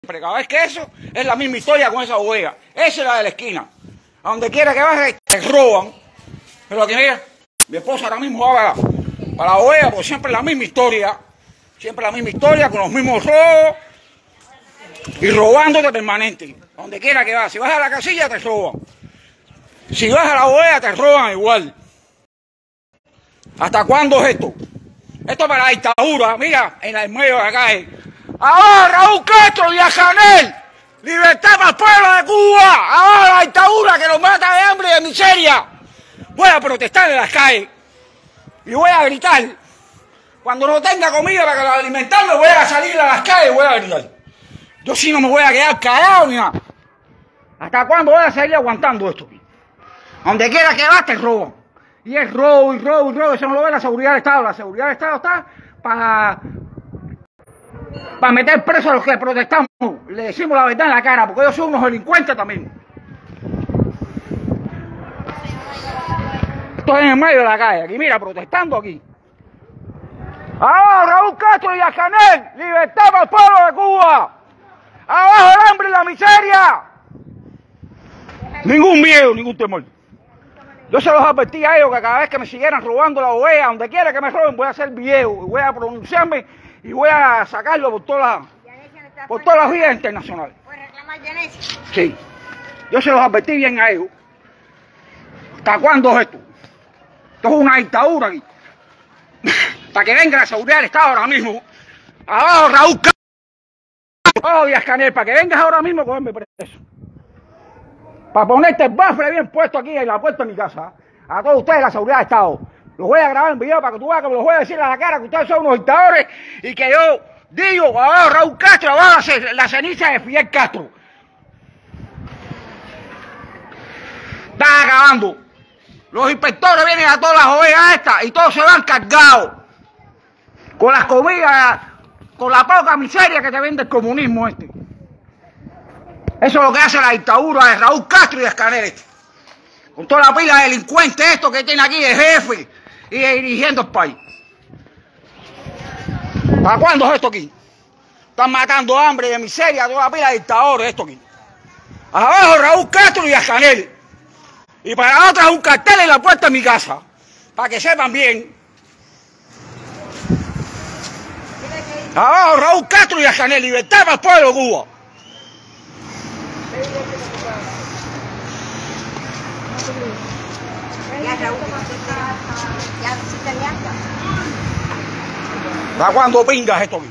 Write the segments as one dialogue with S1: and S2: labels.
S1: Cada vez que eso es la misma historia con esa bodega. Esa es la de la esquina. A donde quiera que vayas te roban. Pero que mira, mi esposa ahora mismo va para la bodega, porque siempre es la misma historia. Siempre la misma historia, con los mismos robos. Y robándote permanente. A donde quiera que vas. Si vas a la casilla te roban. Si vas a la bodega te roban igual. ¿Hasta cuándo es esto? Esto es para la dictadura. Mira, en el medio de la calle. ¡Ahora Raúl Castro, Díaz-Canel! ¡Libertad para el pueblo de Cuba! ¡Ahora la dictadura que nos mata de hambre y de miseria! Voy a protestar en las calles y voy a gritar. Cuando no tenga comida para alimentarme, voy a salir a las calles y voy a gritar. Yo sí no me voy a quedar callado ni nada. ¿Hasta cuándo voy a seguir aguantando esto? Donde quiera que vas te roban. Y es robo y robo y robo. Eso no lo ve la seguridad del Estado. La seguridad del Estado está para meter presos a los que protestamos. Le decimos la verdad en la cara, porque ellos son unos delincuentes también. Estoy en el medio de la calle, aquí mira, protestando aquí. ¡Abajo Raúl Castro y Díaz-Canel! ¡Libertad para el pueblo de Cuba! ¡Abajo el hambre y la miseria! Ningún miedo, ningún temor. Yo se los advertí a ellos que cada vez que me siguieran robando la bodega, donde quiera que me roben, voy a hacer video, y voy a pronunciarme y voy a sacarlo por todas las vías internacionales.
S2: ¿Puedes reclamar Yanesia?
S1: Sí. Yo se los advertí bien a ellos. ¿Hasta cuándo es esto? Esto es una dictadura aquí. Para que venga la seguridad del Estado ahora mismo. Abajo Raúl Castro. Abajo Díaz-Canel, para que vengas ahora mismo a cogerme preso. Para ponerte el bafle bien puesto aquí en la puerta de mi casa. A todos ustedes, la seguridad del Estado. Los voy a grabar en video para que tú veas que me los voy a decir a la cara que ustedes son unos dictadores y que yo digo, abajo Raúl Castro, abajo la ceniza de Fidel Castro. Están acabando. Los inspectores vienen a todas las bodegas estas y todos se van cargados. Con las comidas, con la poca miseria que te vende el comunismo este. Eso es lo que hace la dictadura de Raúl Castro y Díaz-Canel. Con toda la pila de delincuentes estos que tiene aquí de jefe y dirigiendo el país. ¿Para cuándo es esto aquí? Están matando hambre y de miseria a toda la pila de dictadores esto aquí. Abajo Raúl Castro y Díaz-Canel. Y para otras un cartel en la puerta de mi casa. Para que sepan bien. Abajo Raúl Castro y Díaz-Canel. Libertad para el pueblo de Cuba. ¿Para cuándo pingas esto aquí?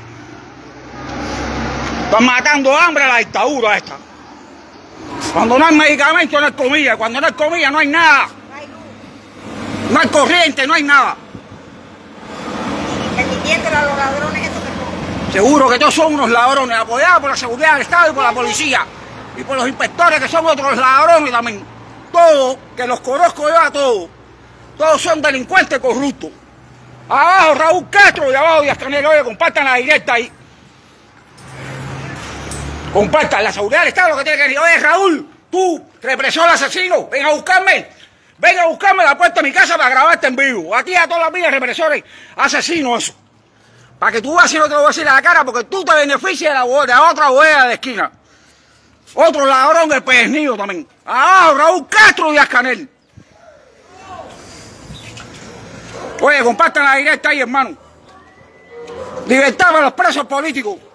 S1: Están matando hambre a la dictadura esta. Cuando no hay medicamento no hay comida. Cuando no hay comida no hay nada. No hay corriente, no hay nada.
S2: Permitiéndole a los ladrones eso que roban.
S1: Seguro que todos son unos ladrones, apoyados por la seguridad del Estado y por la policía. Y por los inspectores que son otros ladrones también. Todos, que los conozco yo a todos. Todos son delincuentes corruptos. Abajo Raúl Castro y abajo Díaz-Canel. Oye, compartan la directa ahí. Compartan, la seguridad del Estado lo que tiene que decir. Oye, Raúl, tú, represor asesino, ven a buscarme. Ven a buscarme a la puerta de mi casa para grabarte en vivo. A ti, a todas las vidas, represores, asesinos, eso. Para que tú veas si no te lo voy a decir a la cara, porque tú te beneficias de la otra bodega de la esquina. Otro ladrón del Pedernillo también. Abajo Raúl Castro y Díaz-Canel. Oye, compartan la directa ahí, hermano. Libertad para los presos políticos.